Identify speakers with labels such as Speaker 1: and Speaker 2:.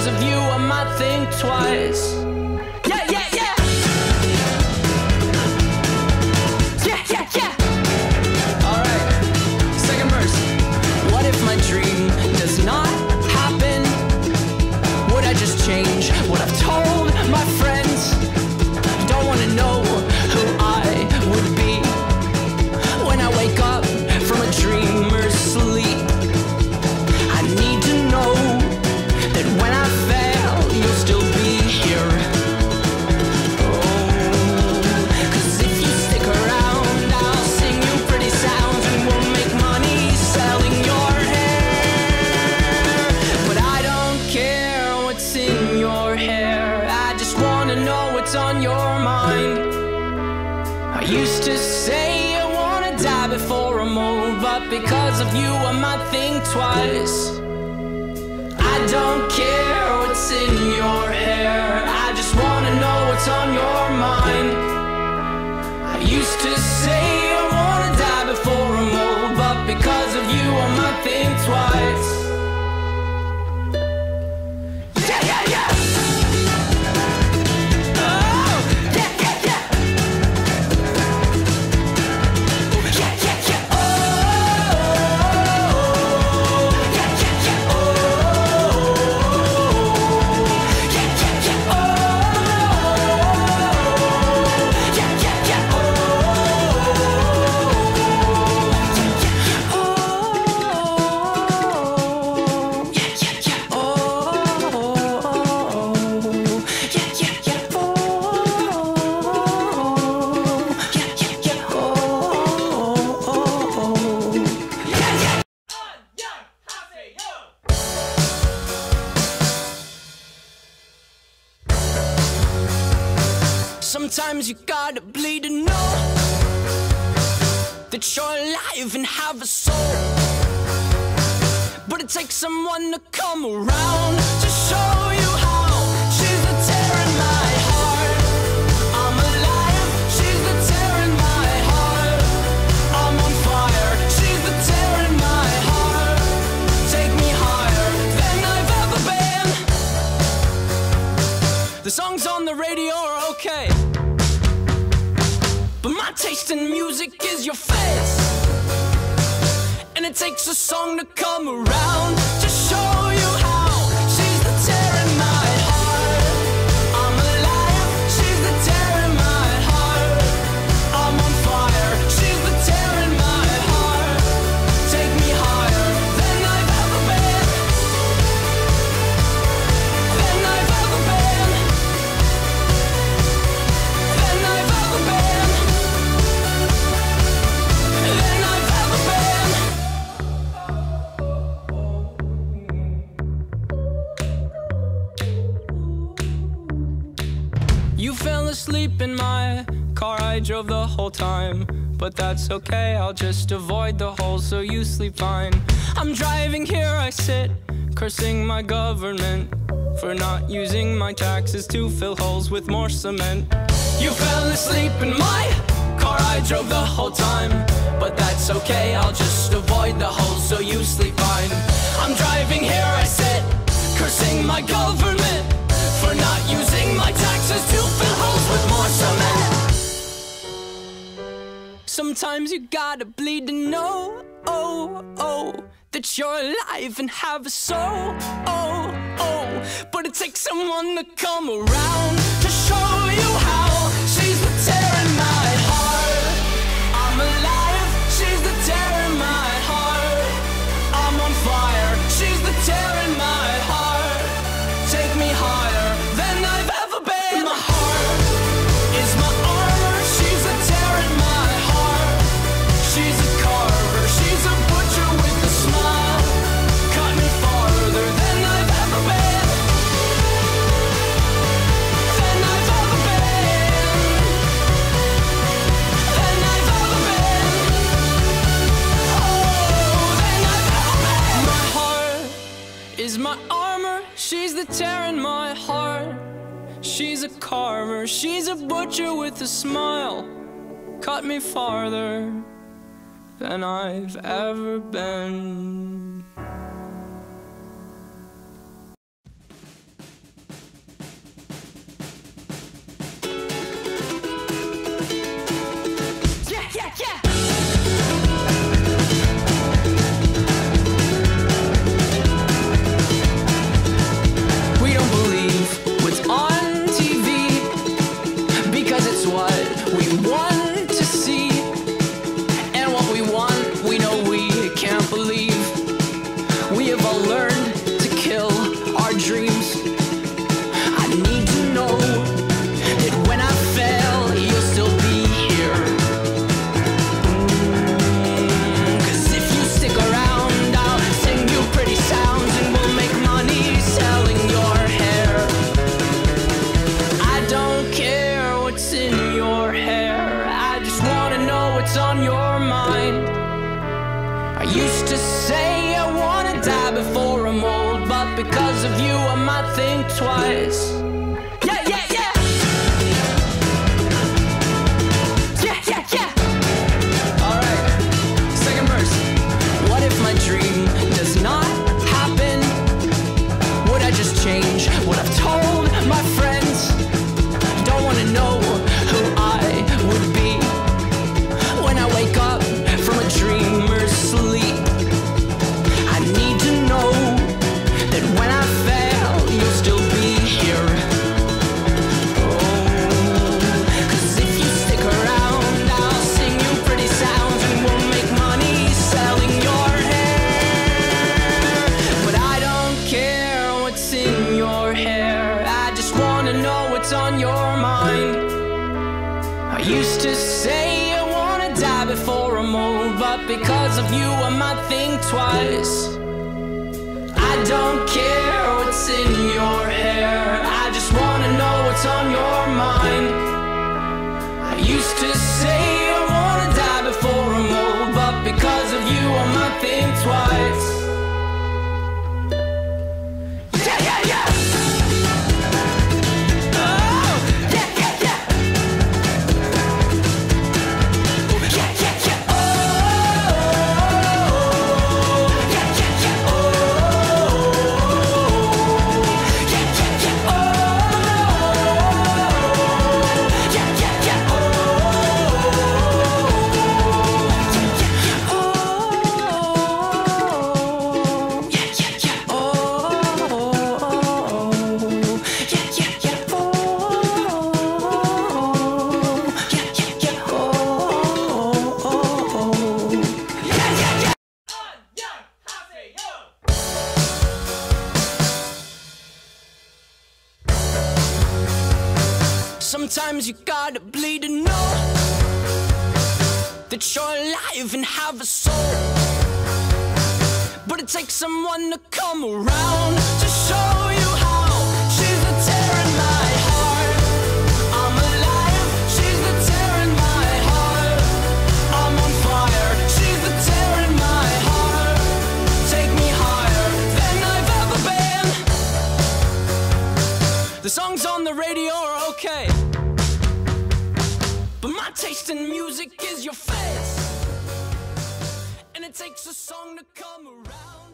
Speaker 1: because of you I might think twice. Yeah, yeah, yeah. Yeah, yeah, yeah. Alright, second verse. What if my dream does not happen? Would I just change what I've told my friends? Don't wanna know who I would be when I wake up from a dreamer's sleep. I need to know that when I fail, you'll still be here. Oh, 'cause if you stick around, I'll sing you pretty sounds and we'll make money selling your hair. But I don't care what's in your hair, I just wanna know what's on your mind. I used to say I wanna die before I move, but because of you I might think twice. I don't care what's in your hair, I just wanna know what's on your mind. I used to say I wanna die before I move, but because of you I might think twice. Yeah, yeah, yeah. Oh, yeah, yeah, yeah. Yeah, yeah, yeah. Oh, yeah, yeah, yeah. Oh, yeah, yeah, yeah. Oh, yeah, yeah, yeah. Sometimes you gotta bleed to know that you're alive and have a soul. But it takes someone to come around to show you how. She's the tear in my heart. I'm alive. She's the tear in my heart. I'm on fire. She's the tear in my heart. Take me higher than I've ever been. The songs on the radio are okay, but my taste in music is your face. And it takes a song to come around to show you how. She's the tear in my heart. I'm alive. She's the tear in my heart. I'm on fire. She's the tear in my heart. Take me higher than I've ever been. Than I've ever been. Than I've ever been. Than I've ever been. You fell asleep in my car, I drove the whole time. But that's okay, I'll just avoid the hole so you sleep fine. I'm driving here, I sit, cursing my government for not using my taxes to fill holes with more cement. You fell asleep in my car, I drove the whole time. But that's okay, I'll just avoid the holes so you sleep fine. I'm driving here, I sit, cursing my government for not using my taxes to fill holes with more cement. Sometimes you gotta bleed to know, oh, oh, that you're alive and have a soul, oh, oh. But it takes someone to come around to show you how. She's the tear in my heart. I'm alive. She's the tear in my heart. I'm on fire. She's the tear in my heart. Take me higher than I've ever been. My heart is my armor. She's a tear in my heart. She's a carver. She's a butcher with a smile. Cut me farther than I've ever been. Than I've ever been. Than I've ever been. Oh, than I've ever been. My heart is my armor. She's the tear in my heart. She's a carver. She's a butcher with a smile. Cut me farther than I've ever been. twice. Yeah, yeah, yeah. Yeah, yeah, yeah. Alright, second verse. What if my dream does not happen? Would I just change what I've told my friends? Don't wanna know who I would be when I wake up from a dreamer's sleep. I need to know that when I fail, you'll still be here. Oh, 'cause if you stick around, I'll sing you pretty sounds and we'll make money selling your hair. But I don't care what's in your hair, I just wanna know what's on your mind. I used to say I wanna die before I move, but because of you I might think twice. I don't care what's in your hair, I just wanna know what's on your mind. I used to say I wanna die before I move, but because of you I might think twice. Yeah, yeah, yeah. Oh, yeah, yeah, yeah. Yeah, yeah, yeah. Oh, yeah, yeah, yeah. Oh, yeah, yeah, yeah. Oh, yeah, yeah, yeah. Oh, yeah, yeah, yeah. Oh, yeah, yeah, yeah. Oh, yeah, yeah, yeah. Oh, yeah, yeah, yeah. Sometimes you gotta bleed to know that you're alive and have a soul. But it takes someone to come around to show you how. She's the tear in my heart. I'm alive. She's the tear in my heart. I'm on fire. She's the tear in my heart. Take me higher than I've ever been. The songs on the radio are okay, but my taste in music is your face. And it takes a song to come around.